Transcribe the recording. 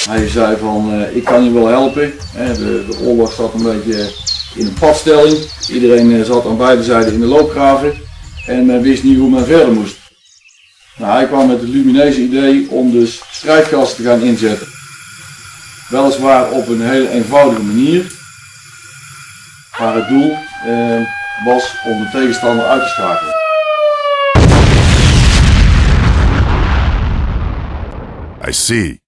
Hij zei van, ik kan je wel helpen. De oorlog zat een beetje in een padstelling. Iedereen zat aan beide zijden in de loopgraven en wist niet hoe men verder moest. Nou, hij kwam met het lumineuze idee om dus strijdgassen te gaan inzetten. Weliswaar op een hele eenvoudige manier. Maar het doel was om de tegenstander uit te schakelen. I see.